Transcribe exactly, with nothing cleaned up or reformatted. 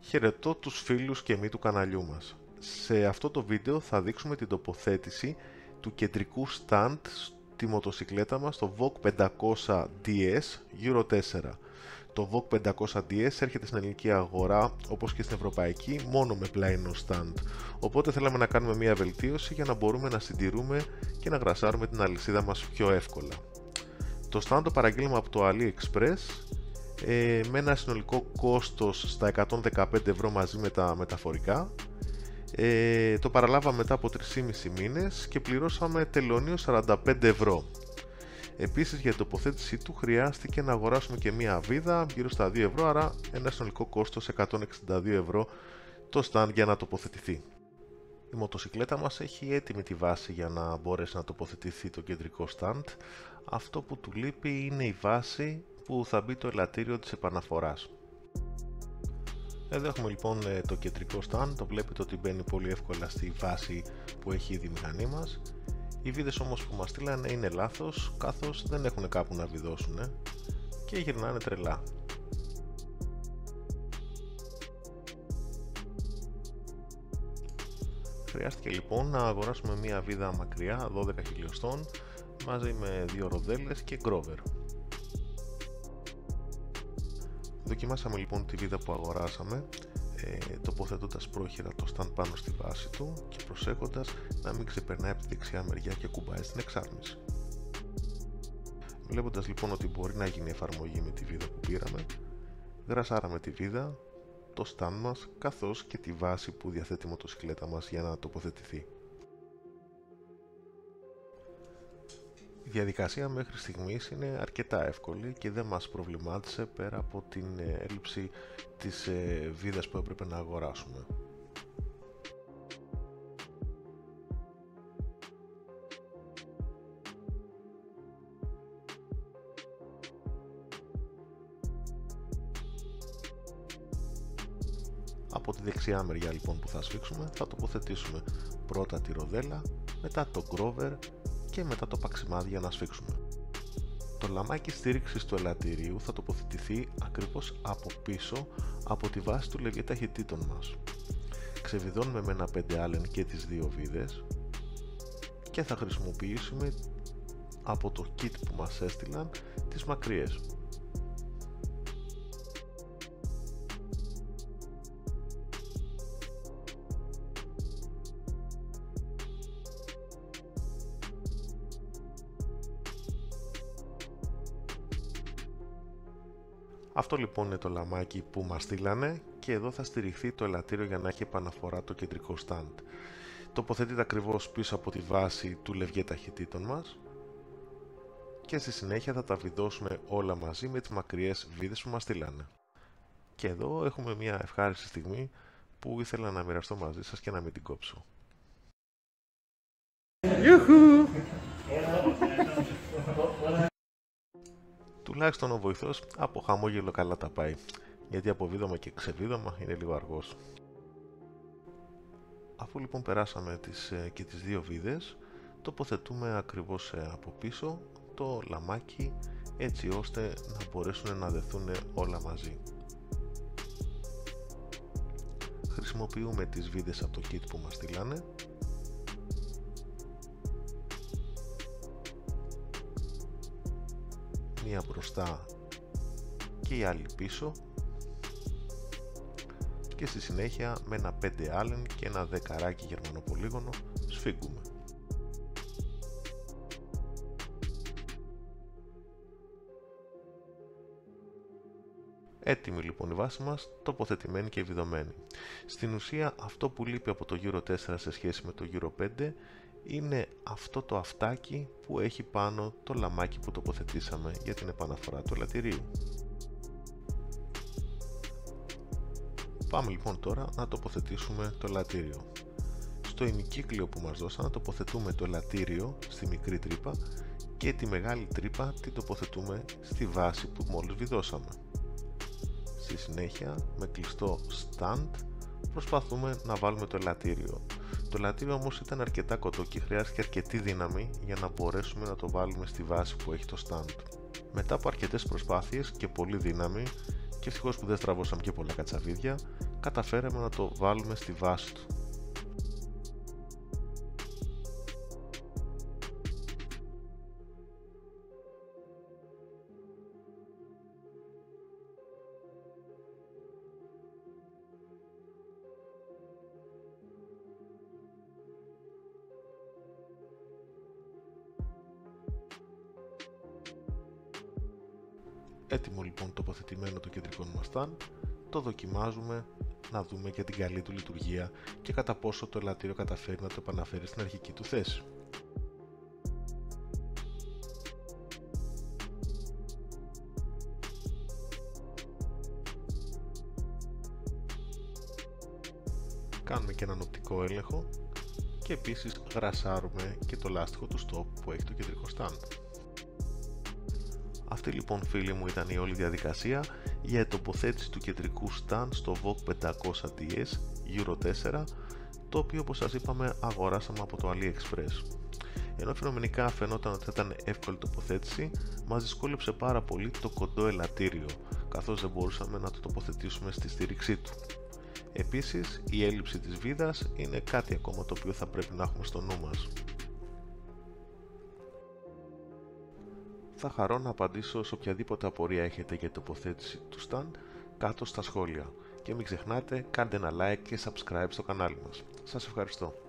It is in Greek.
Χαιρετώ τους φίλους και μη του καναλιού μας. Σε αυτό το βίντεο θα δείξουμε την τοποθέτηση του κεντρικού stand στη μοτοσυκλέτα μας, το βοκ πεντακόσια ντι ες Euro τέσσερα. Το βοκ πεντακόσια ντι ες έρχεται στην ελληνική αγορά, όπως και στην ευρωπαϊκή, μόνο με πλαϊνό stand. Οπότε θέλαμε να κάνουμε μια βελτίωση για να μπορούμε να συντηρούμε και να γρασάρουμε την αλυσίδα μας πιο εύκολα. Το stand το παραγγείλαμε από το AliExpress ε, με ένα συνολικό κόστος στα εκατόν δεκαπέντε ευρώ μαζί με τα μεταφορικά. Ε, το παραλάβαμε μετά από τρεις και μισό μήνες και πληρώσαμε τελωνείο σαράντα πέντε ευρώ. Επίσης, για την τοποθέτησή του χρειάστηκε να αγοράσουμε και μία αβίδα γύρω στα δύο ευρώ, άρα ένα συνολικό κόστος εκατόν εξήντα δύο ευρώ το stand για να τοποθετηθεί. Η μοτοσυκλέτα μας έχει έτοιμη τη βάση για να μπορέσει να τοποθετηθεί το κεντρικό stand. Αυτό που του λείπει είναι η βάση που θα μπει το ελαττήριο της επαναφοράς. Εδώ έχουμε λοιπόν το κεντρικό stand, το βλέπετε ότι μπαίνει πολύ εύκολα στη βάση που έχει ήδη η μηχανή μας. Οι βίδες όμως που μας στείλανε είναι λάθος, καθώς δεν έχουν κάπου να βιδώσουν και γυρνάνε τρελά. Χρειάστηκε λοιπόν να αγοράσουμε μία βίδα μακριά δώδεκα χιλιοστών μαζί με δύο ροδέλες και γκρόβερ. Δοκιμάσαμε λοιπόν τη βίδα που αγοράσαμε, ε, τοποθετώντας πρόχειρα το stand πάνω στη βάση του και προσέχοντας να μην ξεπερνάει από τη δεξιά μεριά και κουμπάει στην εξάρτηση. Βλέποντας λοιπόν ότι μπορεί να γίνει εφαρμογή με τη βίδα που πήραμε, γρασάραμε τη βίδα, το stand μας καθώς και τη βάση που διαθέτει η μοτοσυκλέτα μας για να τοποθετηθεί. Η διαδικασία μέχρι στιγμής είναι αρκετά εύκολη και δεν μας προβλημάτισε πέρα από την έλλειψη της βίδας που έπρεπε να αγοράσουμε. Από τη δεξιά μεριά λοιπόν που θα σφίξουμε θα τοποθετήσουμε πρώτα τη ροδέλα, μετά το γκρόβερ και μετά το παξιμάδι για να σφίξουμε. Το λαμάκι στήριξης του ελαττηρίου θα τοποθετηθεί ακριβώς από πίσω από τη βάση του λευγέ ταχυτήτων μας. Ξεβιδώνουμε με ένα πέντε άλεν και τις δύο βίδες και θα χρησιμοποιήσουμε από το kit που μας έστειλαν τις μακριές. Αυτό λοιπόν είναι το λαμάκι που μας στείλανε και εδώ θα στηριχθεί το ελαττήριο για να έχει επαναφορά το κεντρικό stand. Τοποθετείται ακριβώς πίσω από τη βάση του λευγέ ταχυτήτων μας και στη συνέχεια θα τα βιδώσουμε όλα μαζί με τις μακριές βίδες που μας στείλανε. Και εδώ έχουμε μια ευχάριστη στιγμή που ήθελα να μοιραστώ μαζί σας και να μην την κόψω. Ιουχου! Τουλάχιστον ο βοηθός από χαμόγελο καλά τα πάει, γιατί από βίδωμα και ξεβίδωμα είναι λίγο αργός. Αφού λοιπόν περάσαμε τις, και τις δύο βίδες, τοποθετούμε ακριβώς από πίσω το λαμάκι έτσι ώστε να μπορέσουν να δεθούν όλα μαζί. Χρησιμοποιούμε τις βίδες από το kit που μας στείλανε. Μία μπροστά και η άλλη πίσω και στη συνέχεια με ένα πέντε άλεν και ένα δεκαράκι γερμανοπολίγωνο σφίγγουμε. Έτοιμη λοιπόν η βάση μας, τοποθετημένη και βιδωμένη. Στην ουσία αυτό που λείπει από το Euro τέσσερα σε σχέση με το Euro πέντε είναι αυτό το αυτάκι που έχει πάνω το λαμάκι που τοποθετήσαμε για την επαναφορά του ελαττηρίου. Πάμε λοιπόν τώρα να τοποθετήσουμε το ελαττήριο. Στο ημικύκλιο που μας δώσανε τοποθετούμε το ελαττήριο στη μικρή τρύπα και τη μεγάλη τρύπα την τοποθετούμε στη βάση που μόλις βιδώσαμε. Στη συνέχεια με κλειστό stand προσπαθούμε να βάλουμε το ελαττήριο. Το ελαττήριο όμως ήταν αρκετά κοντό και χρειάστηκε αρκετή δύναμη για να μπορέσουμε να το βάλουμε στη βάση που έχει το stand. Μετά από αρκετές προσπάθειες και πολλή δύναμη, και ευτυχώς που δεν στραβώσαμε και πολλά κατσαβίδια, καταφέραμε να το βάλουμε στη βάση του. Έτοιμο λοιπόν τοποθετημένο το κεντρικό μας stand, το δοκιμάζουμε να δούμε και την καλή του λειτουργία και κατά πόσο το ελαττήριο καταφέρει να το επαναφέρει στην αρχική του θέση. Κάνουμε και έναν οπτικό έλεγχο και επίσης γρασάρουμε και το λάστιχο του stop που έχει το κεντρικό stand. Αυτή λοιπόν φίλοι μου ήταν η όλη διαδικασία για τοποθέτηση του κεντρικού stand στο βοκ πεντακόσια ντι ες Euro τέσσερα, το οποίο όπως σας είπαμε αγοράσαμε από το AliExpress. Ενώ φαινομενικά φαινόταν ότι θα ήταν εύκολη τοποθέτηση, μας δυσκόλεψε πάρα πολύ το κοντό ελαττήριο, καθώς δεν μπορούσαμε να το τοποθετήσουμε στη στήριξή του. Επίσης, η έλλειψη της βίδας είναι κάτι ακόμα το οποίο θα πρέπει να έχουμε στο νου μας. Θα χαρώ να απαντήσω σε οποιαδήποτε απορία έχετε για την τοποθέτηση του stand κάτω στα σχόλια και μην ξεχνάτε κάντε ένα like και subscribe στο κανάλι μας. Σας ευχαριστώ.